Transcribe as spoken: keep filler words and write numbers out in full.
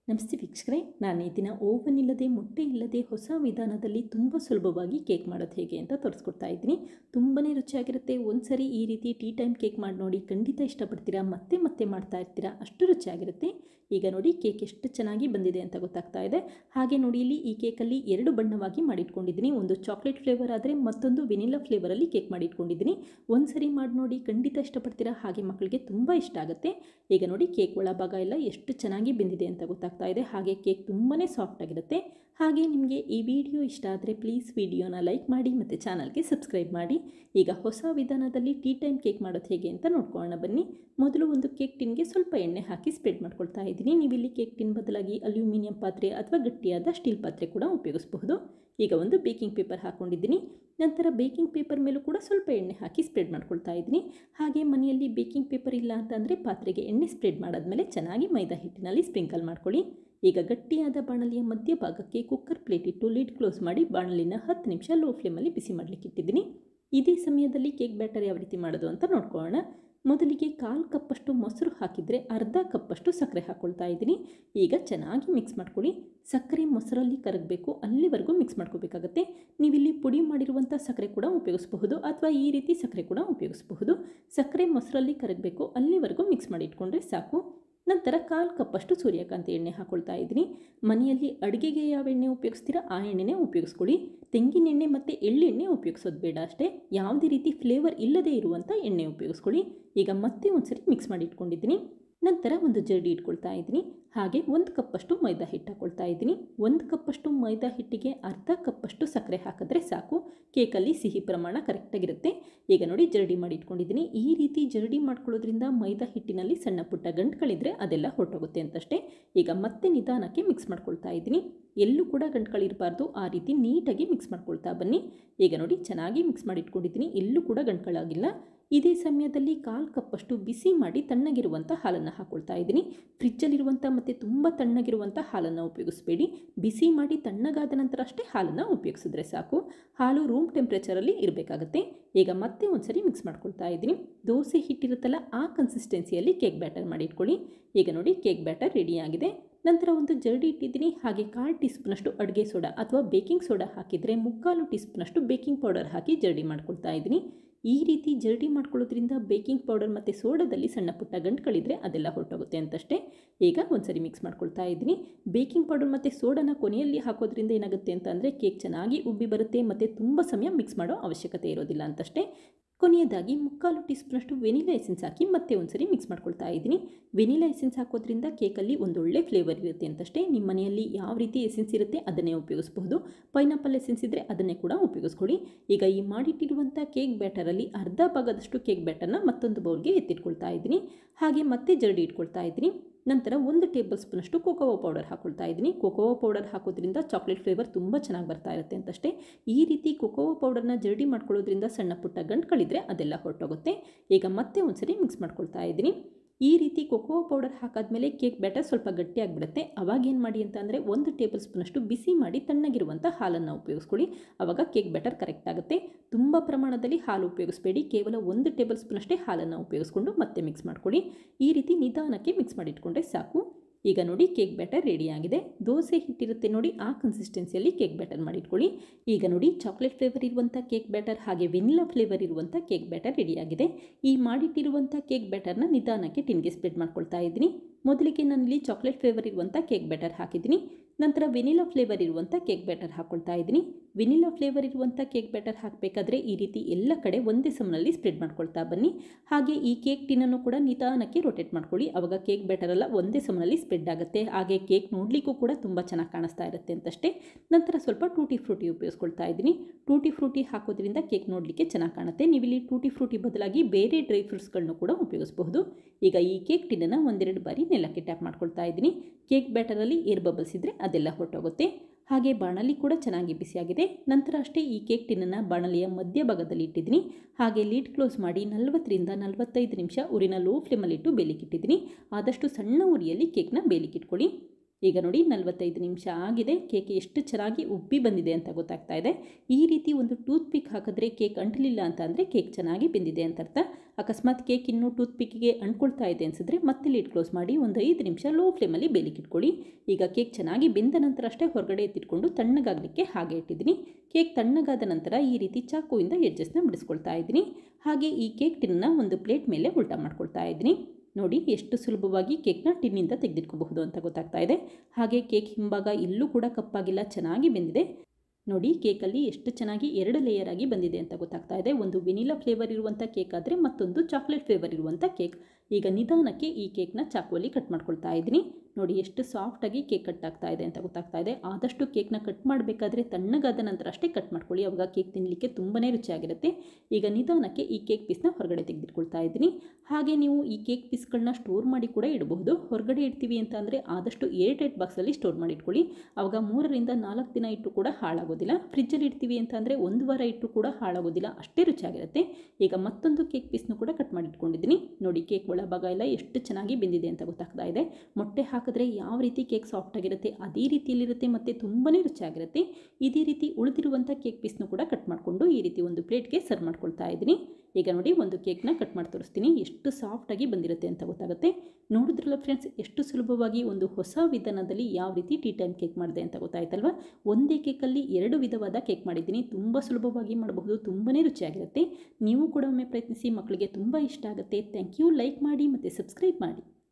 ನಮಸ್ತೆ ವೀಕ್ಷಕರೇ, ನಾನು ಈ ದಿನ ಓವನ್ ಇಲ್ಲದೆ ಮೊಟ್ಟೆ ಇಲ್ಲದೆ ಹೊಸ ವಿಧಾನದಲ್ಲಿ ತುಂಬ ಸುಲಭವಾಗಿ ಕೇಕ್ ಮಾಡೋದು ಹೇಗೆ ಅಂತ ತೋರಿಸ್ಕೊಡ್ತಾ ಇದ್ದೀನಿ. ತುಂಬಾ ರುಚಿಯಾಗಿರುತ್ತೆ. ಒಂದ್ಸರಿ ಈ ರೀತಿ ಟೀ ಟೈಮ್ ಕೇಕ್ ಮಾಡಿ ನೋಡಿ, ಖಂಡಿತ ಇಷ್ಟಪಡ್ತೀರಾ, ಮತ್ತೆ ಮತ್ತೆ ಮಾಡ್ತಾ ಇರ್ತೀರಾ, ಅಷ್ಟು ರುಚಿಯಾಗಿರುತ್ತೆ. ಈಗ ನೋಡಿ ಕೇಕ್ ಎಷ್ಟು ಚೆನ್ನಾಗಿ ಬಂದಿದೆ ಅಂತ ಗೊತ್ತಾಗ್ತಾ ಇದೆ. ಹಾಗೆ ನೋಡಿ ಇಲ್ಲಿ ಈ ಕೇಕಲ್ಲಿ ಎರಡು ಬಣ್ಣವಾಗಿ ಮಾಡಿಟ್ಕೊಂಡಿದ್ದೀನಿ. ಒಂದು ಚಾಕ್ಲೇಟ್ ಫ್ಲೇವರ್ ಆದರೆ ಮತ್ತೊಂದು ವೆನಿಲಾ ಫ್ಲೇವರಲ್ಲಿ ಕೇಕ್ ಮಾಡಿಟ್ಕೊಂಡಿದ್ದೀನಿ. ಒಂದ್ಸರಿ ಮಾಡಿ ನೋಡಿ, ಖಂಡಿತ ಇಷ್ಟಪಡ್ತೀರಾ, ಹಾಗೆ ಮಕ್ಕಳಿಗೆ ತುಂಬ ಇಷ್ಟ ಆಗುತ್ತೆ. ಈಗ ನೋಡಿ ಕೇಕ್ ಒಳಭಾಗ ಎಲ್ಲ ಎಷ್ಟು ಚೆನ್ನಾಗಿ ಬಂದಿದೆ ಅಂತ ಗೊತ್ತಾಗ್ತಾ ಇದೆ. ಹಾಗೆ ಕೇಕ್ ತುಂಬಾ ಸಾಫ್ಟ್ ಆಗಿರುತ್ತೆ. ಹಾಗೆ ನಿಮಗೆ ಈ ವಿಡಿಯೋ ಇಷ್ಟ ಆದರೆ ಪ್ಲೀಸ್ ವಿಡಿಯೋನ ಲೈಕ್ ಮಾಡಿ ಮತ್ತು ಚಾನಲ್ಗೆ ಸಬ್ಸ್ಕ್ರೈಬ್ ಮಾಡಿ. ಈಗ ಹೊಸ ವಿಧಾನದಲ್ಲಿ ಟೀ ಟೈಮ್ ಕೇಕ್ ಮಾಡೋದು ಹೇಗೆ ಅಂತ ನೋಡ್ಕೊಳ್ಳೋಣ ಬನ್ನಿ. ಮೊದಲು ಒಂದು ಕೇಕ್ ಟಿನ್ಗೆ ಸ್ವಲ್ಪ ಎಣ್ಣೆ ಹಾಕಿ ಸ್ಪ್ರೆಡ್ ಮಾಡ್ಕೊಳ್ತಾ ಇದ್ದೀನಿ. ನೀವು ಇಲ್ಲಿ ಕೇಕ್ ಟಿನ್ ಬದಲಾಗಿ ಅಲ್ಯೂಮಿನಿಯಂ ಪಾತ್ರೆ ಅಥವಾ ಗಟ್ಟಿಯಾದ ಸ್ಟೀಲ್ ಪಾತ್ರೆ ಕೂಡ ಉಪಯೋಗಿಸಬಹುದು. ಈಗ ಒಂದು ಬೇಕಿಂಗ್ ಪೇಪರ್ ಹಾಕ್ಕೊಂಡಿದ್ದೀನಿ. ನಂತರ ಬೇಕಿಂಗ್ ಪೇಪರ್ ಮೇಲೂ ಕೂಡ ಸ್ವಲ್ಪ ಎಣ್ಣೆ ಹಾಕಿ ಸ್ಪ್ರೆಡ್ ಮಾಡ್ಕೊಳ್ತಾ ಇದ್ದೀನಿ. ಹಾಗೆ ಮನೆಯಲ್ಲಿ ಬೇಕಿಂಗ್ ಪೇಪರ್ ಇಲ್ಲ ಅಂತಂದರೆ ಪಾತ್ರೆಗೆ ಎಣ್ಣೆ ಸ್ಪ್ರೆಡ್ ಮಾಡಾದ್ಮೇಲೆ ಚೆನ್ನಾಗಿ ಮೈದಾ ಹಿಟ್ಟಿನಲ್ಲಿ ಸ್ಪ್ರಿಂಕಲ್ ಮಾಡ್ಕೊಳ್ಳಿ. ಈಗ ಗಟ್ಟಿಯಾದ ಬಾಣಲಿಯ ಮಧ್ಯಭಾಗಕ್ಕೆ ಕುಕ್ಕರ್ ಪ್ಲೇಟ್ ಇಟ್ಟು ಲಿಡ್ ಕ್ಲೋಸ್ ಮಾಡಿ ಬಾಣಲಿನ ಹತ್ತು ನಿಮಿಷ ಲೋ ಫ್ಲೇಮಲ್ಲಿ ಬಿಸಿ ಮಾಡಲಿಕ್ಕೆ ಇಟ್ಟಿದ್ದೀನಿ. ಇದೇ ಸಮಯದಲ್ಲಿ ಕೇಕ್ ಬ್ಯಾಟರ್ ಯಾವ ರೀತಿ ಮಾಡೋದು ಅಂತ ನೋಡ್ಕೊಳ್ಳೋಣ. ಮೊದಲಿಗೆ ಕಾಲು ಕಪ್ಪಷ್ಟು ಮೊಸರು ಹಾಕಿದರೆ ಅರ್ಧ ಕಪ್ಪಷ್ಟು ಸಕ್ಕರೆ ಹಾಕ್ಕೊಳ್ತಾ ಇದ್ದೀನಿ. ಈಗ ಚೆನ್ನಾಗಿ ಮಿಕ್ಸ್ ಮಾಡ್ಕೊಳ್ಳಿ. ಸಕ್ಕರೆ ಮೊಸರಲ್ಲಿ ಕರಗಬೇಕು, ಅಲ್ಲಿವರೆಗೂ ಮಿಕ್ಸ್ ಮಾಡ್ಕೋಬೇಕಾಗತ್ತೆ. ನೀವಿಲ್ಲಿ ಪುಡಿ ಮಾಡಿರುವಂಥ ಸಕ್ಕರೆ ಕೂಡ ಉಪಯೋಗಿಸಬಹುದು ಅಥವಾ ಈ ರೀತಿ ಸಕ್ಕರೆ ಕೂಡ ಉಪಯೋಗಿಸಬಹುದು. ಸಕ್ಕರೆ ಮೊಸರಲ್ಲಿ ಕರಗಬೇಕು, ಅಲ್ಲಿವರೆಗೂ ಮಿಕ್ಸ್ ಮಾಡಿ ಇಟ್ಕೊಂಡ್ರೆ ಸಾಕು. ನಂತರ ಕಾಲು ಕಪ್ಪಷ್ಟು ಸೂರ್ಯಕಾಂತಿ ಎಣ್ಣೆ ಹಾಕ್ಕೊಳ್ತಾ ಇದ್ದೀನಿ. ಮನೆಯಲ್ಲಿ ಅಡುಗೆಗೆ ಯಾವ ಎಣ್ಣೆ ಉಪಯೋಗಿಸ್ತೀರಾ ಆ ಎಣ್ಣೆನೇ ಉಪಯೋಗಿಸ್ಕೊಳ್ಳಿ. ತೆಂಗಿನ ಎಣ್ಣೆ ಮತ್ತು ಎಳ್ಳೆಣ್ಣೆ ಉಪಯೋಗಿಸೋದು ಬೇಡ ಅಷ್ಟೇ. ಯಾವುದೇ ರೀತಿ ಫ್ಲೇವರ್ ಇಲ್ಲದೇ ಇರುವಂಥ ಎಣ್ಣೆ ಉಪಯೋಗಿಸ್ಕೊಳ್ಳಿ. ಈಗ ಮತ್ತೆ ಒಂದ್ಸರಿ ಮಿಕ್ಸ್ ಮಾಡಿ ಇಟ್ಕೊಂಡಿದ್ದೀನಿ. ನಂತರ ಒಂದು ಜರಡಿ ಇಟ್ಕೊಳ್ತಾ ಇದ್ದೀನಿ. ಹಾಗೆ ಒಂದು ಕಪ್ಪಷ್ಟು ಮೈದಾ ಹಿಟ್ಟು ಹಾಕ್ಕೊಳ್ತಾ ಇದ್ದೀನಿ. ಒಂದು ಕಪ್ಪಷ್ಟು ಮೈದಾ ಹಿಟ್ಟಿಗೆ ಅರ್ಧ ಕಪ್ಪಷ್ಟು ಸಕ್ಕರೆ ಹಾಕಿದ್ರೆ ಸಾಕು. ಕೇಕಲ್ಲಿ ಸಿಹಿ ಪ್ರಮಾಣ ಕರೆಕ್ಟಾಗಿರುತ್ತೆ. ಈಗ ನೋಡಿ ಜರಡಿ ಮಾಡಿ ಇಟ್ಕೊಂಡಿದ್ದೀನಿ. ಈ ರೀತಿ ಜರಡಿ ಮಾಡ್ಕೊಳ್ಳೋದ್ರಿಂದ ಮೈದಾ ಹಿಟ್ಟಿನಲ್ಲಿ ಸಣ್ಣ ಪುಟ್ಟ ಗಂಟುಗಳಿದ್ರೆ ಅದೆಲ್ಲ ಹೊರಟೋಗುತ್ತೆ ಅಂತಷ್ಟೇ. ಈಗ ಮತ್ತೆ ನಿಧಾನಕ್ಕೆ ಮಿಕ್ಸ್ ಮಾಡ್ಕೊಳ್ತಾ ಇದ್ದೀನಿ. ಎಲ್ಲೂ ಕೂಡ ಗಂಟುಗಳಿರಬಾರ್ದು, ಆ ರೀತಿ ನೀಟಾಗಿ ಮಿಕ್ಸ್ ಮಾಡ್ಕೊಳ್ತಾ ಬನ್ನಿ. ಈಗ ನೋಡಿ ಚೆನ್ನಾಗಿ ಮಿಕ್ಸ್ ಮಾಡಿ ಇಟ್ಕೊಂಡಿದ್ದೀನಿ. ಎಲ್ಲೂ ಕೂಡ ಗಂಟುಗಳಾಗಿಲ್ಲ. ಇದೇ ಸಮಯದಲ್ಲಿ ಕಾಲು ಕಪ್ಪಷ್ಟು ಬಿಸಿ ಮಾಡಿ ತಣ್ಣಗಿರುವಂಥ ಹಾಲನ್ನು ಹಾಕ್ಕೊಳ್ತಾ ಇದ್ದೀನಿ. ಫ್ರಿಜ್ಜಲ್ಲಿರುವಂಥ ಮತ್ತು ತುಂಬ ತಣ್ಣಗಿರುವಂಥ ಹಾಲನ್ನು ಉಪಯೋಗಿಸಬೇಡಿ. ಬಿಸಿ ಮಾಡಿ ತಣ್ಣಗಾದ ನಂತರ ಅಷ್ಟೇ ಹಾಲನ್ನು ಉಪಯೋಗಿಸಿದ್ರೆ ಸಾಕು. ಹಾಲು ರೂಮ್ ಟೆಂಪ್ರೇಚರಲ್ಲಿ ಇರಬೇಕಾಗತ್ತೆ. ಈಗ ಮತ್ತೆ ಒಂದ್ಸರಿ ಮಿಕ್ಸ್ ಮಾಡ್ಕೊಳ್ತಾ ಇದ್ದೀನಿ. ದೋಸೆ ಹಿಟ್ಟಿರುತ್ತಲ್ಲ ಆ ಕನ್ಸಿಸ್ಟೆನ್ಸಿಯಲ್ಲಿ ಕೇಕ್ ಬ್ಯಾಟರ್ ಮಾಡಿ ಇಟ್ಕೊಳ್ಳಿ. ಈಗ ನೋಡಿ ಕೇಕ್ ಬ್ಯಾಟರ್ ರೆಡಿಯಾಗಿದೆ. ನಂತರ ಒಂದು ಜರಡಿ ಇಟ್ಟಿದ್ದೀನಿ. ಹಾಗೆ ಕಾಲು ಟೀ ಸ್ಪೂನಷ್ಟು ಅಡುಗೆ ಸೋಡಾ ಅಥವಾ ಬೇಕಿಂಗ್ ಸೋಡಾ ಹಾಕಿದರೆ ಮುಕ್ಕಾಲು ಟೀ ಸ್ಪೂನಷ್ಟು ಬೇಕಿಂಗ್ ಪೌಡರ್ ಹಾಕಿ ಜರಡಿ ಮಾಡ್ಕೊಳ್ತಾ ಇದ್ದೀನಿ. ಈ ರೀತಿ ಜರಡಿ ಮಾಡ್ಕೊಳ್ಳೋದ್ರಿಂದ ಬೇಕಿಂಗ್ ಪೌಡರ್ ಮತ್ತು ಸೋಡಾದಲ್ಲಿ ಸಣ್ಣ ಪುಟ್ಟ ಗಂಟುಗಳಿದ್ರೆ ಅದೆಲ್ಲ ಹೊರಟೋಗುತ್ತೆ ಅಂತಷ್ಟೇ. ಈಗ ಒಂದ್ಸರಿ ಮಿಕ್ಸ್ ಮಾಡ್ಕೊಳ್ತಾ ಇದ್ದೀನಿ. ಬೇಕಿಂಗ್ ಪೌಡರ್ ಮತ್ತು ಸೋಡಾನ ಕೊನೆಯಲ್ಲಿ ಹಾಕೋದ್ರಿಂದ ಏನಾಗುತ್ತೆ ಅಂತಂದರೆ ಕೇಕ್ ಚೆನ್ನಾಗಿ ಉಬ್ಬಿ ಬರುತ್ತೆ ಮತ್ತು ತುಂಬ ಸಮಯ ಮಿಕ್ಸ್ ಮಾಡೋ ಅವಶ್ಯಕತೆ ಇರೋದಿಲ್ಲ ಅಂತಷ್ಟೇ. ಕೊನೆಯದಾಗಿ ಮುಕ್ಕಾಲು ಟೀ ಸ್ಪೂನಷ್ಟು ವೆನಿಲಾ ಎಸೆನ್ಸ್ ಹಾಕಿ ಮತ್ತೆ ಒಂದ್ಸರಿ ಮಿಕ್ಸ್ ಮಾಡ್ಕೊಳ್ತಾ ಇದ್ದೀನಿ. ವೆನಿಲಾ ಎಸೆನ್ಸ್ ಹಾಕೋದ್ರಿಂದ ಕೇಕಲ್ಲಿ ಒಂದೊಳ್ಳೆ ಫ್ಲೇವರ್ ಇರುತ್ತೆ ಅಂತಷ್ಟೇ. ನಿಮ್ಮ ಮನೆಯಲ್ಲಿ ಯಾವ ರೀತಿ ಎಸೆನ್ಸ್ ಇರುತ್ತೆ ಅದನ್ನೇ ಉಪಯೋಗಿಸಬಹುದು. ಪೈನಾಪಲ್ ಎಸೆನ್ಸ್ ಇದ್ದರೆ ಅದನ್ನೇ ಕೂಡ ಉಪಯೋಗಿಸ್ಕೊಳ್ಳಿ. ಈಗ ಈ ಮಾಡಿಟ್ಟಿರುವಂಥ ಕೇಕ್ ಬ್ಯಾಟರಲ್ಲಿ ಅರ್ಧ ಭಾಗದಷ್ಟು ಕೇಕ್ ಬ್ಯಾಟರ್ನ ಮತ್ತೊಂದು ಬೌಲ್ಗೆ ಎತ್ತಿಟ್ಕೊಳ್ತಾ ಇದ್ದೀನಿ. ಹಾಗೆ ಮತ್ತೆ ಜರಡಿ ಇಟ್ಕೊಳ್ತಾ ಇದ್ದೀನಿ. ನಂತರ ಒಂದು ಟೇಬಲ್ ಸ್ಪೂನಷ್ಟು ಕೋಕೋವಾ ಪೌಡರ್ ಹಾಕ್ಕೊಳ್ತಾ ಇದ್ದೀನಿ. ಕೋಕೋವಾ ಪೌಡರ್ ಹಾಕೋದ್ರಿಂದ ಚಾಕ್ಲೇಟ್ ಫ್ಲೇವರ್ ತುಂಬ ಚೆನ್ನಾಗಿ ಬರ್ತಾ ಇರುತ್ತೆ ಅಂತಷ್ಟೇ. ಈ ರೀತಿ ಕೋಕೋವಾ ಪೌಡರ್ನ ಜರಡಿ ಮಾಡ್ಕೊಳ್ಳೋದ್ರಿಂದ ಸಣ್ಣ ಪುಟ್ಟ ಗಂಟುಗಳಿದ್ರೆ ಅದೆಲ್ಲ ಹೊರಟೋಗುತ್ತೆ. ಈಗ ಮತ್ತೆ ಒಂದ್ಸರಿ ಮಿಕ್ಸ್ ಮಾಡ್ಕೊಳ್ತಾ ಇದ್ದೀನಿ. ಈ ರೀತಿ ಕೋಕೋವಾ ಪೌಡರ್ ಹಾಕಾದ್ಮೇಲೆ ಕೇಕ್ ಬ್ಯಾಟರ್ ಸ್ವಲ್ಪ ಗಟ್ಟಿಯಾಗಿಬಿಡುತ್ತೆ. ಅವಾಗೇನು ಮಾಡಿ ಅಂತ ಅಂದರೆ ಒಂದು ಟೇಬಲ್ ಸ್ಪೂನಷ್ಟು ಬಿಸಿ ಮಾಡಿ ತಣ್ಣಗಿರುವಂಥ ಹಾಲನ್ನು ಉಪಯೋಗಿಸ್ಕೊಳ್ಳಿ. ಆವಾಗ ಕೇಕ್ ಬ್ಯಾಟರ್ ಕರೆಕ್ಟ್ ಆಗುತ್ತೆ. ತುಂಬ ಪ್ರಮಾಣದಲ್ಲಿ ಹಾಲು ಉಪಯೋಗಿಸಬೇಡಿ. ಕೇವಲ ಒಂದು ಟೇಬಲ್ ಸ್ಪೂನಷ್ಟೇ ಹಾಲನ್ನು ಉಪಯೋಗಿಸ್ಕೊಂಡು ಮತ್ತೆ ಮಿಕ್ಸ್ ಮಾಡ್ಕೊಳ್ಳಿ. ಈ ರೀತಿ ನಿಧಾನಕ್ಕೆ ಮಿಕ್ಸ್ ಮಾಡಿಟ್ಕೊಂಡ್ರೆ ಸಾಕು. ಈಗ ನೋಡಿ ಕೇಕ್ ಬ್ಯಾಟರ್ ರೆಡಿಯಾಗಿದೆ. ದೋಸೆ ಹಿಟ್ಟಿರುತ್ತೆ ನೋಡಿ ಆ ಕನ್ಸಿಸ್ಟೆನ್ಸಿಯಲ್ಲಿ ಕೇಕ್ ಬ್ಯಾಟರ್ ಮಾಡಿಟ್ಕೊಳ್ಳಿ. ಈಗ ನೋಡಿ ಚಾಕ್ಲೇಟ್ ಫ್ಲೇವರ್ ಇರುವಂಥ ಕೇಕ್ ಬ್ಯಾಟರ್ ಹಾಗೆ ವೆನಿಲಾ ಫ್ಲೇವರ್ ಇರುವಂಥ ಕೇಕ್ ಬ್ಯಾಟರ್ ರೆಡಿಯಾಗಿದೆ. ಈ ಮಾಡಿಟ್ಟಿರುವಂಥ ಕೇಕ್ ಬ್ಯಾಟರ್ನ ನಿಧಾನಕ್ಕೆ ಟಿನ್ಗೆ ಸ್ಪ್ರೆಡ್ ಮಾಡ್ಕೊಳ್ತಾ ಇದ್ದೀನಿ. ಮೊದಲಿಗೆ ನಾನಿಲ್ಲಿ ಚಾಕ್ಲೇಟ್ ಫ್ಲೇವರ್ ಇರುವಂಥ ಕೇಕ್ ಬ್ಯಾಟರ್ ಹಾಕಿದ್ದೀನಿ. ನಂತರ ವೆನಿಲಾ ಫ್ಲೇವರ್ ಇರುವಂಥ ಕೇಕ್ ಬ್ಯಾಟರ್ ಹಾಕ್ಕೊಳ್ತಾ ಇದ್ದೀನಿ. ವೆನಿಲಾ ಫ್ಲೇವರ್ ಇರುವಂಥ ಕೇಕ್ ಬ್ಯಾಟರ್ ಹಾಕಬೇಕಾದ್ರೆ ಈ ರೀತಿ ಎಲ್ಲ ಕಡೆ ಒಂದೇ ಸಮನಲ್ಲಿ ಸ್ಪ್ರೆಡ್ ಮಾಡ್ಕೊಳ್ತಾ ಬನ್ನಿ. ಹಾಗೆ ಈ ಕೇಕ್ ಟಿನನ್ನು ಕೂಡ ನಿಧಾನಕ್ಕೆ ರೊಟೇಟ್ ಮಾಡ್ಕೊಳ್ಳಿ. ಆವಾಗ ಕೇಕ್ ಬ್ಯಾಟರೆಲ್ಲ ಒಂದೇ ಸಮನಲ್ಲಿ ಸ್ಪ್ರೆಡ್ ಆಗುತ್ತೆ. ಹಾಗೆ ಕೇಕ್ ನೋಡಲಿಕ್ಕೂ ಕೂಡ ತುಂಬ ಚೆನ್ನಾಗಿ ಕಾಣಿಸ್ತಾ ಇರುತ್ತೆ ಅಂತಷ್ಟೇ. ನಂತರ ಸ್ವಲ್ಪ ಟೂಟಿ ಫ್ರೂಟಿ ಉಪಯೋಗಿಸ್ಕೊಳ್ತಾ ಇದ್ದೀನಿ. ಟೂಟಿ ಫ್ರೂಟಿ ಹಾಕೋದ್ರಿಂದ ಕೇಕ್ ನೋಡಲಿಕ್ಕೆ ಚೆನ್ನಾಗಿ ಕಾಣುತ್ತೆ. ನೀವಿಲ್ಲಿ ಟೂಟಿ ಫ್ರೂಟಿ ಬದಲಾಗಿ ಬೇರೆ ಡ್ರೈ ಫ್ರೂಟ್ಸ್ಗಳನ್ನು ಕೂಡ ಉಪಯೋಗಿಸಬಹುದು. ಈಗ ಈ ಕೇಕ್ ಟಿನನ್ನು ಒಂದೆರಡು ಬಾರಿ ನೆಲಕ್ಕೆ ಟ್ಯಾಪ್ ಮಾಡ್ಕೊಳ್ತಾ ಇದ್ದೀನಿ. ಕೇಕ್ ಬ್ಯಾಟರಲ್ಲಿ ಏರ್ ಬಬಲ್ಸ್ ಇದ್ದರೆ ಅದೆಲ್ಲ ಹೊರಟೋಗುತ್ತೆ. ಹಾಗೆ ಬಾಣಲಿ ಕೂಡ ಚೆನ್ನಾಗಿ ಬಿಸಿಯಾಗಿದೆ. ನಂತರ ಅಷ್ಟೇ ಈ ಕೇಕ್ ಟಿನನ್ನು ಬಾಣಲಿಯ ಮಧ್ಯಭಾಗದಲ್ಲಿ ಇಟ್ಟಿದ್ದೀನಿ. ಹಾಗೆ ಲೀಡ್ ಕ್ಲೋಸ್ ಮಾಡಿ ನಲವತ್ತರಿಂದ ನಲವತ್ತೈದು ನಿಮಿಷ ಉರಿನ ಲೋ ಫ್ಲೇಮಲ್ಲಿಟ್ಟು ಬೇಲಿಕ್ಕಿಟ್ಟಿದ್ದೀನಿ. ಆದಷ್ಟು ಸಣ್ಣ ಉರಿಯಲ್ಲಿ ಕೇಕ್ನ ಬೇಲಿಕ್ಕಿಟ್ಕೊಳ್ಳಿ. ಈಗ ನೋಡಿ ನಲವತ್ತೈದು ನಿಮಿಷ ಆಗಿದೆ. ಕೇಕ್ ಎಷ್ಟು ಚೆನ್ನಾಗಿ ಉಬ್ಬಿ ಬಂದಿದೆ ಅಂತ ಗೊತ್ತಾಗ್ತಾ ಇದೆ. ಈ ರೀತಿ ಒಂದು ಟೂತ್ ಪಿಕ್ ಹಾಕಿದ್ರೆ ಕೇಕ್ ಅಂಟಲಿಲ್ಲ ಅಂತ ಅಂದರೆ ಕೇಕ್ ಚೆನ್ನಾಗಿ ಬೆಂದಿದೆ ಅಂತ ಅರ್ಥ. ಅಕಸ್ಮಾತ್ ಕೇಕ್ ಇನ್ನೂ ಟೂತ್ ಪಿಕ್ಕಿಗೆ ಅಂಟ್ಕೊಳ್ತಾ ಇದೆ ಅನಿಸಿದ್ರೆ ಮತ್ತೆ ಲಿಡ್ ಕ್ಲೋಸ್ ಮಾಡಿ ಒಂದು ಐದು ನಿಮಿಷ ಲೋ ಫ್ಲೇಮಲ್ಲಿ ಬೇಯಲಿಕ್ಕೆ ಇಟ್ಕೊಳ್ಳಿ. ಈಗ ಕೇಕ್ ಚೆನ್ನಾಗಿ ಬೆಂದ ನಂತರ ಅಷ್ಟೇ ಹೊರಗಡೆ ಎತ್ತಿಟ್ಕೊಂಡು ತಣ್ಣಗಾಗಲಿಕ್ಕೆ ಹಾಗೆ ಇಟ್ಟಿದ್ದೀನಿ. ಕೇಕ್ ತಣ್ಣಗಾದ ನಂತರ ಈ ರೀತಿ ಚಾಕುವಿಂದ ಎಡ್ಜಸ್ನ ಬಿಡಿಸ್ಕೊಳ್ತಾ ಇದ್ದೀನಿ. ಹಾಗೆ ಈ ಕೇಕ್ ಟಿನ್ನ ಒಂದು ಪ್ಲೇಟ್ ಮೇಲೆ ಉಲ್ಟಾ ಮಾಡ್ಕೊಳ್ತಾ ಇದ್ದೀನಿ. ನೋಡಿ ಎಷ್ಟು ಸುಲಭವಾಗಿ ಕೇಕ್ನ ಟಿನ್ನಿಂದ ತೆಗೆದಿಟ್ಕೋಬಹುದು ಅಂತ ಗೊತ್ತಾಗ್ತಾ ಇದೆ. ಹಾಗೆ ಕೇಕ್ ಹಿಂಭಾಗ ಇಲ್ಲೂ ಕೂಡ ಕಪ್ಪಾಗಿಲ್ಲ, ಚೆನ್ನಾಗಿ ಬೆಂದಿದೆ. ನೋಡಿ ಕೇಕಲ್ಲಿ ಎಷ್ಟು ಚೆನ್ನಾಗಿ ಎರಡು ಲೇಯರ್ ಆಗಿ ಬಂದಿದೆ ಅಂತ ಗೊತ್ತಾಗ್ತಾ ಇದೆ. ಒಂದು ವೆನಿಲಾ ಫ್ಲೇವರ್ ಇರುವಂಥ ಕೇಕ್ ಆದರೆ ಮತ್ತೊಂದು ಚಾಕ್ಲೇಟ್ ಫ್ಲೇವರ್ ಇರುವಂಥ ಕೇಕ್. ಈಗ ನಿಧಾನಕ್ಕೆ ಈ ಕೇಕ್ನ ಚಾಕುವಲ್ಲಿ ಕಟ್ ಮಾಡ್ಕೊಳ್ತಾ ಇದ್ದೀನಿ. ನೋಡಿ ಎಷ್ಟು ಸಾಫ್ಟಾಗಿ ಕೇಕ್ ಕಟ್ ಆಗ್ತಾ ಇದೆ ಅಂತ ಗೊತ್ತಾಗ್ತಾ ಇದೆ. ಆದಷ್ಟು ಕೇಕ್ನ ಕಟ್ ಮಾಡಬೇಕಾದ್ರೆ ತಣ್ಣಗಾದ ನಂತರ ಅಷ್ಟೇ ಕಟ್ ಮಾಡ್ಕೊಳ್ಳಿ, ಅವಾಗ ಕೇಕ್ ತಿನ್ನಲಿಕ್ಕೆ ತುಂಬಾ ರುಚಿಯಾಗಿರುತ್ತೆ. ಈಗ ನಿಧಾನಕ್ಕೆ ಈ ಕೇಕ್ ಪೀಸ್ನ ಹೊರಗಡೆ ತೆಗೆದಿಟ್ಕೊಳ್ತಾ ಇದ್ದೀನಿ. ಹಾಗೆ ನೀವು ಈ ಕೇಕ್ ಪೀಸ್ಗಳನ್ನ ಸ್ಟೋರ್ ಮಾಡಿ ಕೂಡ ಇಡಬಹುದು. ಹೊರಗಡೆ ಇಡ್ತೀವಿ ಅಂತ ಅಂದರೆ ಆದಷ್ಟು ಏರ್ ಟೈಟ್ ಬಾಕ್ಸಲ್ಲಿ ಸ್ಟೋರ್ ಮಾಡಿ ಇಟ್ಕೊಳ್ಳಿ, ಅವಾಗ ಮೂರರಿಂದ ನಾಲ್ಕು ದಿನ ಇಟ್ಟು ಕೂಡ ಹಾಳಾಗೋದಿಲ್ಲ. ಫ್ರಿಜ್ಜಲ್ಲಿ ಇಡ್ತೀವಿ ಅಂತ ಅಂದರೆ ಒಂದು ವಾರ ಇಟ್ಟು ಕೂಡ ಹಾಳಾಗೋದಿಲ್ಲ, ಅಷ್ಟೇ ರುಚಿಯಾಗಿರುತ್ತೆ. ಈಗ ಮತ್ತೊಂದು ಕೇಕ್ ಪೀಸ್ನು ಕೂಡ ಕಟ್ ಮಾಡಿ ಇಟ್ಕೊಂಡಿದ್ದೀನಿ. ನೋಡಿ ಕೇಕ್ ಒಳಭಾಗ ಎಲ್ಲ ಎಷ್ಟು ಚೆನ್ನಾಗಿ ಬೆಂದಿದೆ ಅಂತ ಗೊತ್ತಾಗ್ತಾ ಇದೆ. ಮೊಟ್ಟೆ ಹಾಕಿದ್ರೆ ಯಾವ ರೀತಿ ಕೇಕ್ ಸಾಫ್ಟ್ ಆಗಿರುತ್ತೆ ಅದೇ ರೀತಿಯಲ್ಲಿರುತ್ತೆ ಮತ್ತು ತುಂಬಾ ರುಚಿಯಾಗಿರುತ್ತೆ. ಇದೇ ರೀತಿ ಉಳಿದಿರುವಂಥ ಕೇಕ್ ಪೀಸ್ನು ಕೂಡ ಕಟ್ ಮಾಡಿಕೊಂಡು ಈ ರೀತಿ ಒಂದು ಪ್ಲೇಟ್ಗೆ ಸರ್ವ್ ಮಾಡ್ಕೊಳ್ತಾ ಇದ್ದೀನಿ. ಈಗ ನೋಡಿ ಒಂದು ಕೇಕ್ನ ಕಟ್ ಮಾಡಿ ತೋರಿಸ್ತೀನಿ, ಎಷ್ಟು ಸಾಫ್ಟಾಗಿ ಬಂದಿರುತ್ತೆ ಅಂತ ಗೊತ್ತಾಗುತ್ತೆ. ನೋಡಿದ್ರಲ್ಲ ಫ್ರೆಂಡ್ಸ್, ಎಷ್ಟು ಸುಲಭವಾಗಿ ಒಂದು ಹೊಸ ವಿಧಾನದಲ್ಲಿ ಯಾವ ರೀತಿ ಟೀ ಟೈಮ್ ಕೇಕ್ ಮಾಡಿದೆ ಅಂತ ಗೊತ್ತಾಯ್ತಲ್ವ. ಒಂದೇ ಕೇಕಲ್ಲಿ ಎರಡು ವಿಧವಾದ ಕೇಕ್ ಮಾಡಿದ್ದೀನಿ. ತುಂಬ ಸುಲಭವಾಗಿ ಮಾಡಬಹುದು, ತುಂಬಾ ರುಚಿಯಾಗಿರುತ್ತೆ. ನೀವು ಕೂಡ ಒಮ್ಮೆ ಪ್ರಯತ್ನಿಸಿ, ಮಕ್ಕಳಿಗೆ ತುಂಬ ಇಷ್ಟ ಆಗುತ್ತೆ. Thank you. ಲೈಕ್ ಮಾಡಿ ಮತ್ತು ಸಬ್ಸ್ಕ್ರೈಬ್ ಮಾಡಿ.